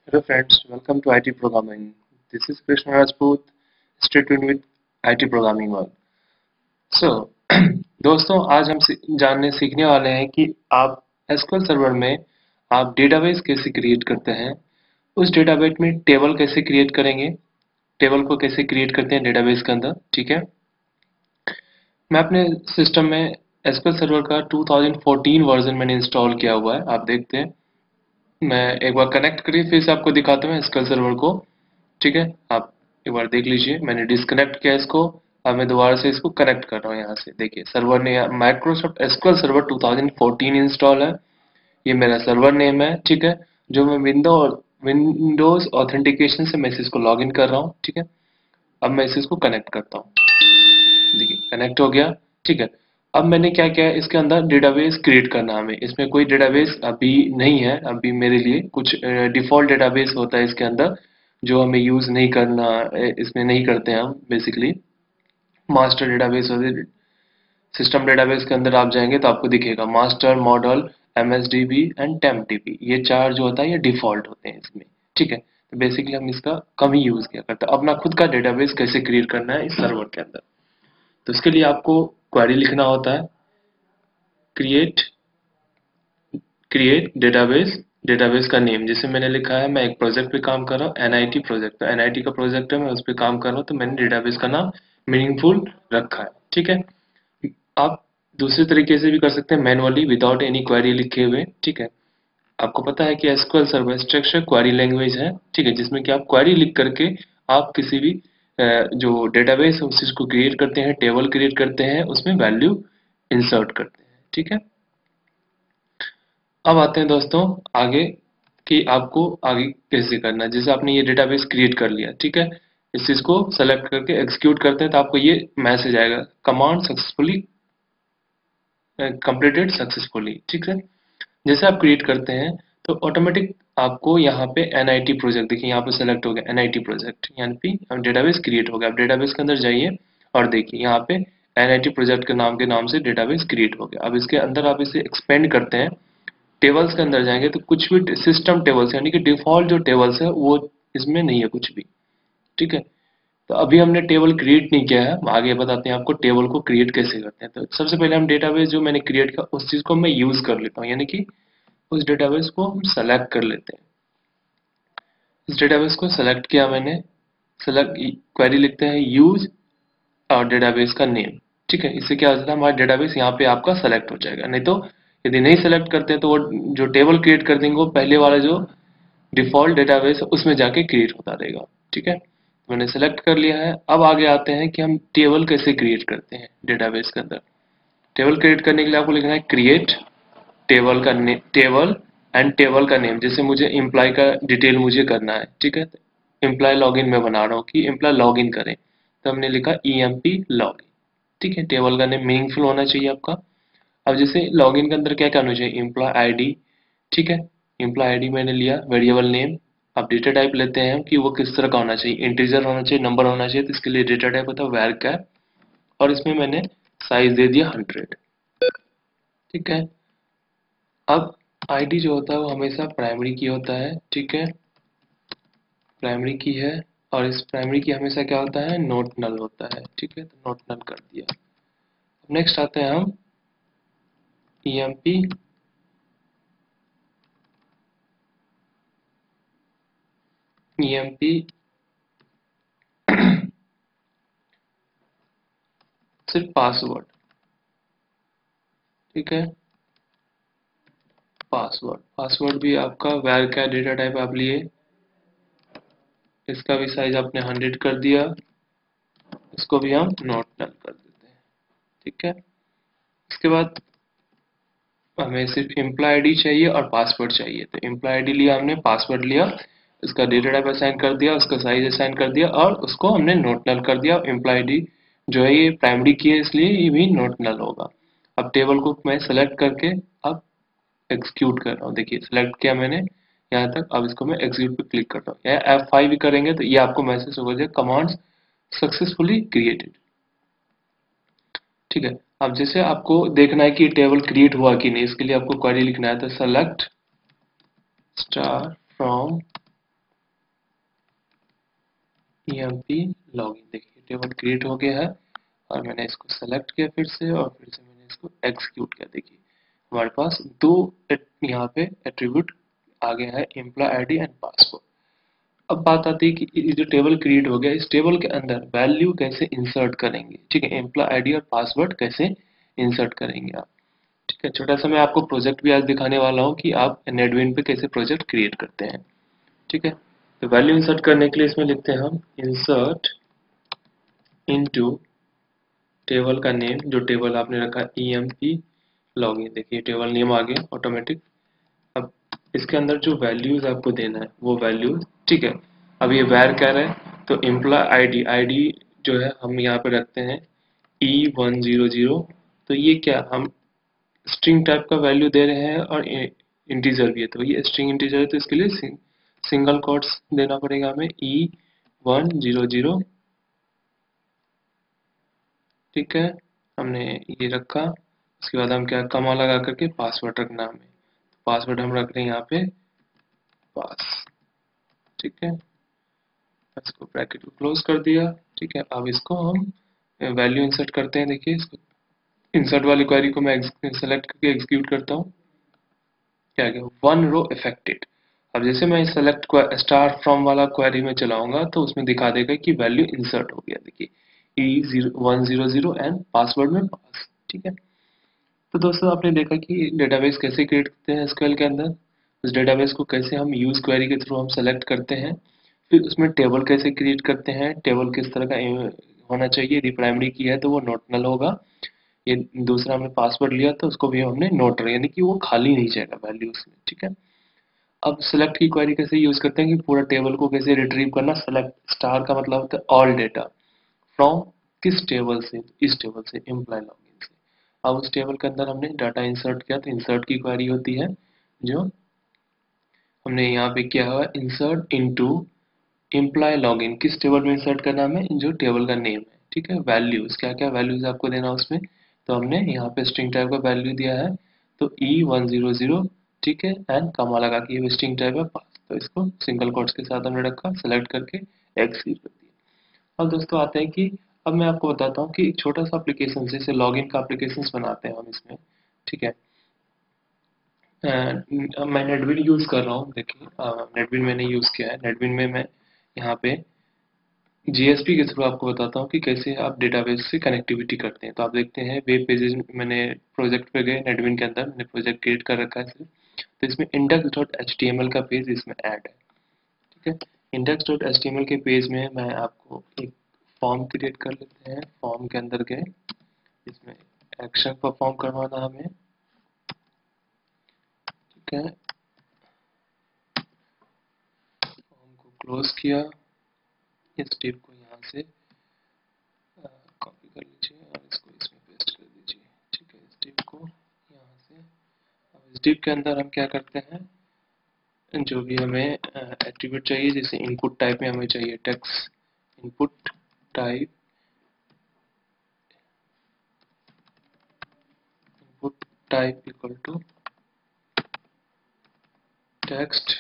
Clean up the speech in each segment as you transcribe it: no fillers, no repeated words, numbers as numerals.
Hello friends, welcome to IT Programming. This is Krishna Rajput. Stay tuned with IT Programming World. So, दोस्तों आज हम जानने सीखने वाले हैं कि आप SQL सर्वर में आप डेटाबेस कैसे क्रिएट करते हैं, उस डेटाबेस में टेबल कैसे क्रिएट करेंगे, टेबल को कैसे क्रिएट करते हैं डेटाबेस के अंदर, ठीक है। मैं अपने सिस्टम में SQL सर्वर का 2014 वर्जन मैंने इंस्टॉल किया हुआ है, आप देखते हैं। मैं एक बार कनेक्ट करिए फिर से आपको दिखाता हूँ SQL सर्वर को, ठीक है। आप एक बार देख लीजिए, मैंने डिस्कनेक्ट किया इसको। अब मैं दोबारा से इसको कनेक्ट कर रहा हूँ यहाँ से। देखिए सर्वर ने माइक्रोसॉफ्ट SQL सर्वर 2014 इंस्टॉल है, ये मेरा सर्वर नेम है, ठीक है। जो मैं विंडोज ऑथेंटिकेशन से मैं इसको लॉग इन कर रहा हूँ, ठीक है। अब मैं इसको कनेक्ट करता हूँ, देखिए कनेक्ट हो गया, ठीक है। अब मैंने क्या किया है, इसके अंदर डेटाबेस क्रिएट करना है हमें। इसमें कोई डेटाबेस अभी नहीं है, अभी मेरे लिए कुछ डिफॉल्ट डेटाबेस होता है इसके अंदर जो हमें यूज नहीं करना, इसमें नहीं करते हैं हम बेसिकली। मास्टर डेटाबेस होते, सिस्टम डेटाबेस के अंदर आप जाएंगे तो आपको दिखेगा master, model, MSDB and tempdb, ये चार जो होता है ये डिफॉल्ट होते हैं इसमें, ठीक है। तो बेसिकली हम इसका कम ही यूज किया करते हैं। अपना खुद का डेटाबेस कैसे क्रिएट करना है इस सर्वर के अंदर, तो इसके लिए आपको क्वेरी लिखना होता है, क्रिएट क्रिएट डेटाबेस, डेटाबेस का नेम जैसे मैंने लिखा है, मैं एक प्रोजेक्ट पे काम कर रहा हूँ, NIT प्रोजेक्ट, तो NIT का प्रोजेक्ट है, मैं उस पर काम कर रहा हूँ, तो मैंने डेटाबेस का नाम मीनिंगफुल रखा है, ठीक है। आप दूसरे तरीके से भी कर सकते हैं, मैनुअली विदाउट एनी क्वेरी लिखे हुए, ठीक है। आपको पता है कि SQL server structure query language है, ठीक है, जिसमें कि आप क्वेरी लिख करके आप किसी भी जो डेटाबेस है उस चीज को क्रिएट करते हैं, टेबल क्रिएट करते हैं, उसमें वैल्यू इंसर्ट करते हैं, ठीक है। अब आते हैं दोस्तों आगे कि आपको आगे कैसे करना है। जैसे आपने ये डेटाबेस क्रिएट कर लिया, ठीक है, इस चीज को सेलेक्ट करके एग्जीक्यूट करते हैं तो आपको ये मैसेज आएगा, कमांड सक्सेसफुली कंप्लीटेड सक्सेसफुली, ठीक है। जैसे आप क्रिएट करते हैं तो ऑटोमेटिक आपको यहाँ पे NIT प्रोजेक्ट, देखिए यहाँ पे सेलेक्ट हो गया NIT प्रोजेक्ट, यहाँ पे डेटाबेस क्रिएट हो गया। आप डेटाबेस के अंदर जाइए और देखिए यहाँ पे NIT प्रोजेक्ट के नाम से डेटाबेस क्रिएट हो गया। अब इसके अंदर आप इसे एक्सपेंड करते हैं, टेबल्स के अंदर जाएंगे तो कुछ भी सिस्टम टेबल्स यानी कि डिफॉल्ट जो टेबल्स है वो इसमें नहीं है कुछ भी, ठीक है। तो अभी हमने टेबल क्रिएट नहीं किया है, आगे बताते हैं आपको टेबल को क्रिएट कैसे करते हैं। तो सबसे पहले हम डेटाबेस जो मैंने क्रिएट किया उस चीज को मैं यूज कर लेता हूँ, यानी कि उस डेटाबेस को हम सेलेक्ट कर लेते हैं। इस डेटाबेस को सेलेक्ट किया मैंने, सेलेक्ट क्वेरी लिखते हैं यूज और डेटाबेस का नेम, ठीक है। इससे क्या हो जाता है, हमारा डेटाबेस यहाँ पे आपका सेलेक्ट हो जाएगा। नहीं तो यदि नहीं सेलेक्ट करते हैं तो वो जो टेबल क्रिएट कर देंगे वो पहले वाला जो डिफॉल्ट डेटाबेस है उसमें जाके क्रिएट होता रहेगा, ठीक है। तो मैंने सेलेक्ट कर लिया है। अब आगे आते हैं कि हम टेबल कैसे क्रिएट करते हैं डेटाबेस के अंदर। टेबल क्रिएट करने के लिए आपको लिखना है क्रिएट टेबल का टेबल एंड टेबल का नेम। जैसे मुझे एम्प्लॉय का डिटेल मुझे करना है, ठीक है, एम्प्लॉय लॉगिन में बना रहा हूँ कि एम्प्लॉय लॉगिन करें, तो हमने लिखा EMP लॉगिन, ठीक है। टेबल का नेम मीनिंगफुल होना चाहिए आपका। अब जैसे लॉगिन के अंदर क्या क्या होना चाहिए, एम्प्लॉय ID, ठीक है, एम्प्लॉय ID मैंने लिया, वेरिएबल नेम। अब डेटा टाइप लेते हैं कि वो किस तरह का होना चाहिए, इंटीजर होना चाहिए, नंबर होना चाहिए, तो इसके लिए डेटा टाइप होता है varchar, और इसमें मैंने साइज दे दिया 100, ठीक है। अब ID जो होता है वो हमेशा प्राइमरी की होता है, ठीक है, प्राइमरी की है, और इस प्राइमरी की हमेशा क्या होता है, नोट नल होता है, ठीक है, तो नोट नल कर दिया। नेक्स्ट आते हैं हम EMP सिर्फ पासवर्ड, ठीक है, पासवर्ड भी आपका varchar डेटा टाइप आप लिए, इसका भी साइज आपने 100 कर दिया, इसको भी हम नोट नल कर देते हैं, ठीक है। इसके बाद हमें सिर्फ एम्प्लॉय ID चाहिए और पासवर्ड चाहिए, तो एम्प्लॉय ID लिया हमने, पासवर्ड लिया, इसका डेटा टाइप असाइन कर दिया, उसका साइज असाइन कर दिया, और उसको हमने नोट नल कर दिया। एम्प्लॉय ID जो है ये प्राइमरी की है इसलिए ये भी नोट नल होगा। अब टेबल को मैं सेलेक्ट करके अब एग्जीक्यूट कर रहा हूँ, देखिए सेलेक्ट किया मैंने यहाँ तक। अब इसको मैं एग्जीक्यूट पे क्लिक करता हूँ, या F5 भी करेंगे तो ये आपको मैसेज होगा जो कमांड्स सक्सेसफुली क्रिएटेड, ठीक है। अब जैसे आपको देखना है कि टेबल क्रिएट हुआ कि नहीं, इसके लिए आपको क्वेरी लिखना है, तो select star from emp login. देखिए टेबल क्रिएट हो गया है और मैंने इसको सेलेक्ट किया फिर से और फिर से मैंने इसको एग्जीक्यूट किया। देखिए हमारे पास दो यहाँ पे एट्रीब्यूट आ गया है, एम्प्लॉय आईडी एंड पासवर्ड। अब बात आती है कि ये जो टेबल क्रिएट हो गया, इस टेबल के अंदर वैल्यू कैसे इंसर्ट करेंगे। ठीक है, एम्प्लॉय आईडी और पासवर्ड कैसे इंसर्ट करेंगे आप। ठीक है, छोटा सा मैं आपको प्रोजेक्ट भी आज दिखाने वाला हूँ कि आप नेटबीन पे कैसे प्रोजेक्ट क्रिएट करते हैं। ठीक है, तो वैल्यू इंसर्ट करने के लिए इसमें लिखते हैं हम इंसर्ट इनटू टेबल का नेम, जो टेबल आपने रखा emp लॉगिन। देखिए टेबल नेम आ गया ऑटोमेटिक। अब इसके अंदर जो वैल्यूज आपको देना है वो वैल्यू, ठीक है। अब ये वैर कह रहा है तो एम्प्लॉय आईडी, आईडी जो है हम यहाँ पे रखते हैं E100। तो ये क्या, हम स्ट्रिंग टाइप का वैल्यू दे रहे हैं और इंटीजर भी है, तो ये स्ट्रिंग इंटीजर है तो इसके लिए सिंगल कोट्स देना पड़ेगा हमें E100। ठीक है, हमने ये रखा। उसके बाद हम क्या, कमा लगा करके पासवर्ड रखना हमें। पासवर्ड हम रख रहे हैं यहाँ पे पास। ठीक है, इसको ब्रैकेट को क्लोज कर दिया। ठीक है, अब इसको हम वैल्यू इंसर्ट करते हैं। देखिए इसको इंसर्ट वाली क्वेरी को मैं सेलेक्ट करके एग्जीक्यूट करता हूँ। क्या गया, वन रो इफेक्टेड। अब जैसे मैं सेलेक्ट स्टार फ्रॉम वाला क्वेरी में चलाऊंगा तो उसमें दिखा देगा कि वैल्यू इंसर्ट हो गया। देखिए E100 एंड पासवर्ड में पास। ठीक है, तो दोस्तों आपने देखा कि डेटाबेस कैसे क्रिएट करते हैं एसक्यूएल के अंदर, उस डेटाबेस को कैसे हम यूज क्वेरी के थ्रू हम सेलेक्ट करते हैं, फिर उसमें टेबल कैसे क्रिएट करते हैं, टेबल किस तरह का होना चाहिए। यदि प्राइमरी की है तो वो नॉट नल होगा, ये दूसरा हमने पासवर्ड लिया तो उसको भी हमने नोट, यानी कि वो खाली नहीं जाएगा वैल्यू उसमें। ठीक है, अब सेलेक्ट की क्वेरी कैसे यूज करते हैं कि पूरा टेबल को कैसे रिट्रीव करना। सेलेक्ट स्टार का मतलब होता है ऑल डेटा फ्रॉम किस टेबल से, इस टेबल से, एम्प्लॉय लॉगिन से। अब उस टेबल के अंदर हमने डाटा इंसर्ट किया तो इंसर्ट की क्वेरी होती है, जो हमने यहाँ पे किया हुआ इंसर्ट इनटू एम्प्लॉय लॉगिन। किस टेबल में इंसर्ट करना हमें, जो टेबल का नेम है। ठीक है, वैल्यूज क्या क्या वैल्यूज आपको देना उसमें, तो हमने यहाँ पे स्ट्रिंग टाइप का वैल्यू दिया है तो E100। ठीक है, एंड कमा लगा के ये स्ट्रिंग टाइप है पास, तो इसको सिंगल कोट्स के साथ हमने रखा, सेलेक्ट करके एग्जीक्यूट कर दिया। अब दोस्तों आते हैं कि अब मैं आपको बताता हूँ कि एक छोटा सा एप्लीकेशन, जैसे लॉगिन का एप्लीकेशन बनाते हैं हम इसमें। ठीक है, मैं नेटबीन यूज कर रहा हूँ। देखिए नेटबीन मैंने यूज किया है। नेटबीन में मैं यहाँ पे JSP के थ्रू आपको बताता हूँ कि कैसे आप डेटाबेस से कनेक्टिविटी करते हैं। तो आप देखते हैं वेब पेजेस, मैंने प्रोजेक्ट पे गए नेटबीन के अंदर, मैंने प्रोजेक्ट क्रिएट कर रखा है सिर्फ। तो इसमें index.html का पेज इसमें ऐड है। ठीक है, index.html के पेज में मैं आपको एक फॉर्म क्रिएट कर लेते हैं। फॉर्म के अंदर गए, इसमें एक्शन परफॉर्म करवाना हमें। ठीक है, फॉर्म को क्लोज किया, इस टेप को यहाँ से कॉपी कर लीजिए और इसको इसमें पेस्ट कर दीजिए। ठीक है, इस टेप को यहाँ से, अब इस टेप के अंदर हम क्या करते हैं, जो भी हमें एट्रीब्यूट चाहिए, जैसे इनपुट टाइप में हमें चाहिए text input type, input type equal to text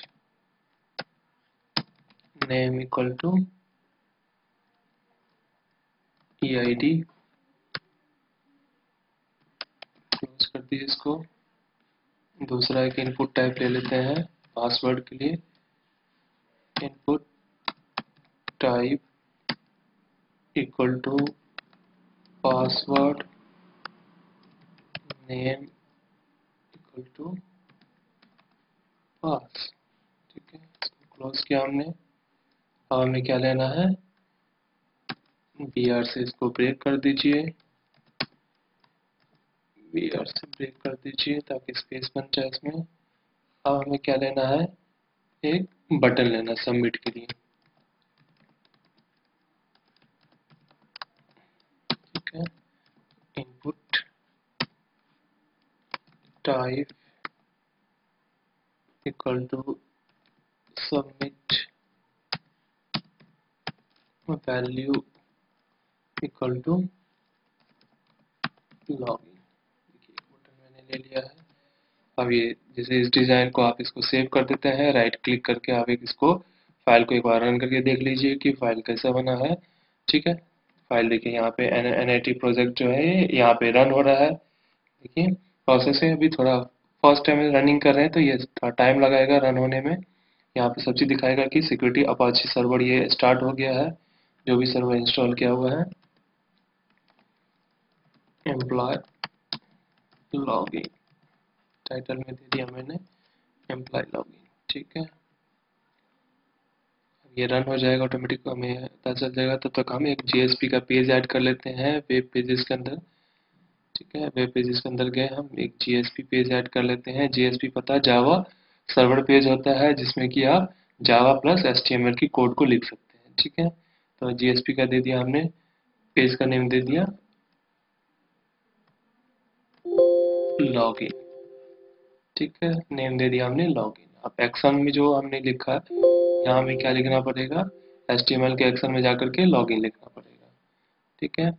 name equal to EID। Close कर दिए इसको। दूसरा एक इनपुट टाइप ले लेते हैं पासवर्ड के लिए, input type equal to password name equal to pass. ठीक है, इसको क्लोज किया हमने। अब हमें क्या लेना है, BR से इसको ब्रेक कर दीजिए, BR से ब्रेक कर दीजिए ताकि स्पेस बन जाए इसमें। अब हमें क्या लेना है, एक बटन लेना सबमिट के लिए। ठीक है, input type equal to submit value equal to login. देखिए बटन मैंने ले लिया है। अब ये जैसे इस डिजाइन को आप इसको सेव कर देते हैं, राइट क्लिक करके आप एक इसको फाइल को एक बार रन करके देख लीजिए कि फाइल कैसा बना है। ठीक है, फाइल देखिए यहाँ पे NIT प्रोजेक्ट जो है यहाँ पे रन हो रहा है। देखिए प्रोसेस है, अभी थोड़ा फर्स्ट टाइम रनिंग कर रहे हैं तो ये थोड़ा टाइम लगाएगा रन होने में। यहाँ पे सब चीज़ दिखाएगा कि सिक्योरिटी अपाची सर्वर ये स्टार्ट हो गया है, जो भी सर्वर इंस्टॉल किया हुआ है। एम्प्लॉय लॉगिन टाइटल में दे दिया मैंने, एम्प्लॉय लॉगिन। ठीक है, ये रन हो जाएगा ऑटोमेटिक, हमें पता चल जाएगा। तब तक हम एक JSP का पेज ऐड कर लेते हैं वेब पेजेस के अंदर। ठीक है, वेब पेजेस के अंदर गए, हम एक JSP पेज ऐड कर लेते हैं। JSP पता जावा सर्वर पेज होता है जिसमें कि आप जावा प्लस HTML की कोड को लिख सकते हैं। ठीक है, तो JSP का दे दिया हमने, पेज का नेम दे दिया लॉगिन। ठीक है, नेम दे दिया हमने लॉगिन। अब एक्शन में जो हमने लिखा है यहाँ हमें क्या लिखना पड़ेगा, HTML के एक्शन में जाकर के लॉगिन लिखना पड़ेगा। ठीक है,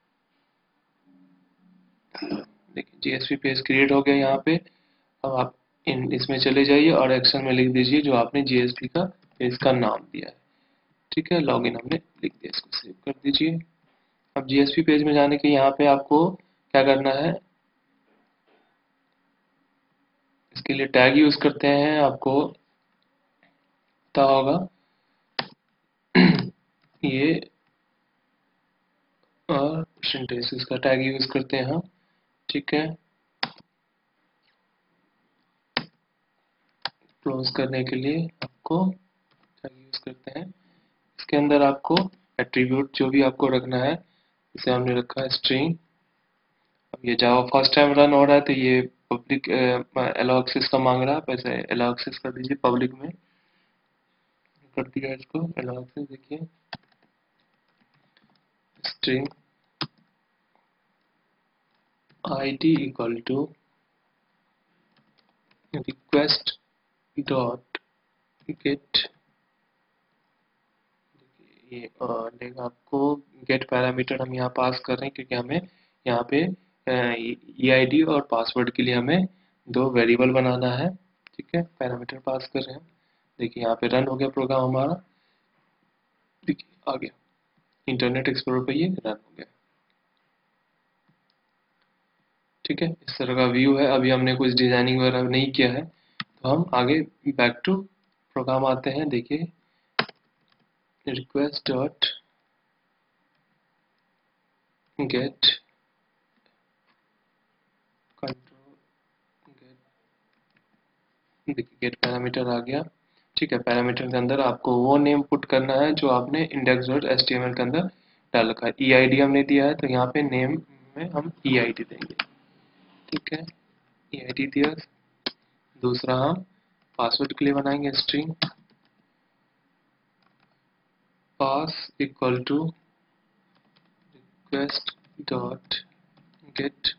देखिए JSP पेज क्रिएट हो गया यहाँ पे। अब आप इसमें चले जाइए और एक्शन में लिख दीजिए जो आपने JSP का पेज का नाम दिया है। ठीक है, लॉगिन हमने लिख दिया, इसको सेव कर दीजिए। अब JSP पेज में जाने के यहाँ पे आपको क्या करना है, इसके लिए टैग यूज करते हैं, आपको पता होगा। ये सिंटेक्स का टैग यूज करते हैं हम। ठीक है, क्लोज करने के लिए आपको टैग यूज करते हैं। इसके अंदर आपको एट्रीब्यूट जो भी आपको रखना है, इसे हमने रखा है स्ट्रिंग। अब ये जावा फर्स्ट टाइम रन हो रहा है तो ये पब्लिक एलो एक्सेस का मांग रहा है, वैसे एलो एक्सेस कर दीजिए, पब्लिक में कर दिया इसको एलो एक्सेस। देखिए string id equal to request dot get, ये देगा आपको गेट पैरामीटर हम यहाँ पास कर रहे हैं क्योंकि हमें यहाँ पे EID और पासवर्ड के लिए हमें दो वेरिएबल बनाना है। ठीक है, पैरामीटर पास कर रहे हैं। देखिए यहाँ पे रन हो गया प्रोग्राम हमारा। देखिए आ गया, इंटरनेट एक्सप्लोरर पे ये रन हो गया। ठीक है, इस तरह का व्यू है। अभी हमने कुछ डिजाइनिंग वगैरह नहीं किया है तो हम आगे बैक टू प्रोग्राम आते हैं। देखिए request dot get control get, देखिए गेट पैरामीटर आ गया। ठीक है, पैरामीटर के अंदर आपको वो नेम पुट करना है जो आपने index.html के अंदर डाल रखा है। EID हमने दिया है तो यहाँ पे नेम में हम EID देंगे। ठीक है, EID दिया। दूसरा हम पासवर्ड के लिए बनाएंगे string pass equal to request dot get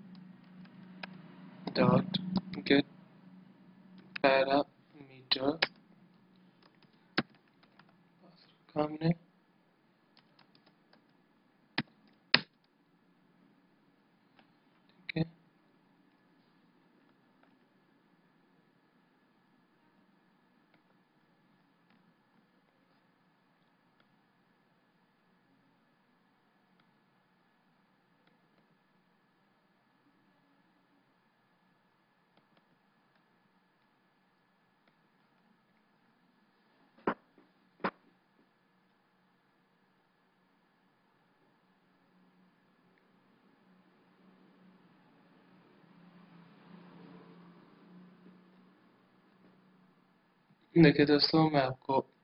dot get parameter हमने। ठीक है, देखिए दोस्तों मैं आपको